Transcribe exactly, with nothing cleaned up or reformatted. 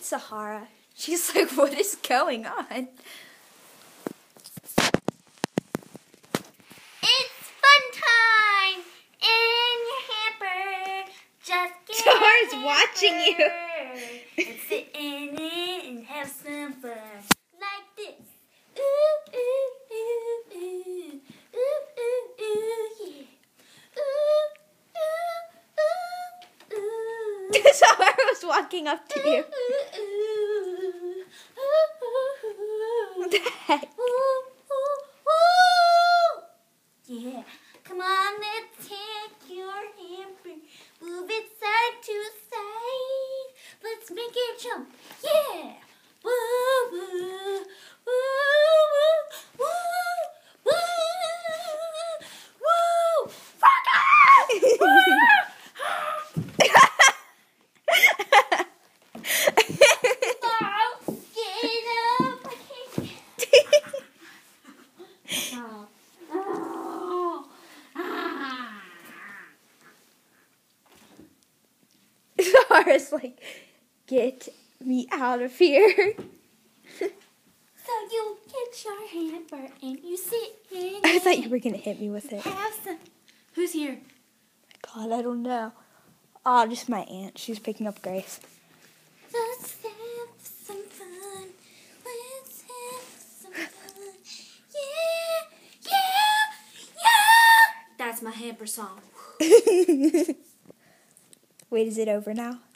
at Sahara. She's like, what is going on? It's fun time in your hamper. Just get Sahara's a hamper watching you. and sit in it and have some fun. Like this. Ooh, ooh, ooh, ooh. Ooh, ooh, ooh, yeah. Ooh, ooh, ooh, ooh. Sahara was walking up to you. Ooh, ooh, ooh, ooh. What the heck? Ooh, ooh, ooh. Yeah, come on, let's take your hamper, move it side to side. Let's make it jump. Yeah. Woo, woo, woo, woo, woo, woo, woo. Fuck off! Woo! Sahara's like, get me out of here. So you get your hamper and you sit in I it. thought you were going to hit me with it. Have some. Who's here? God, I don't know. Oh, just my aunt. She's picking up Grace. Let's have some fun. Let's have some fun. Yeah, yeah, yeah. That's my hamper song. Wait, is it over now?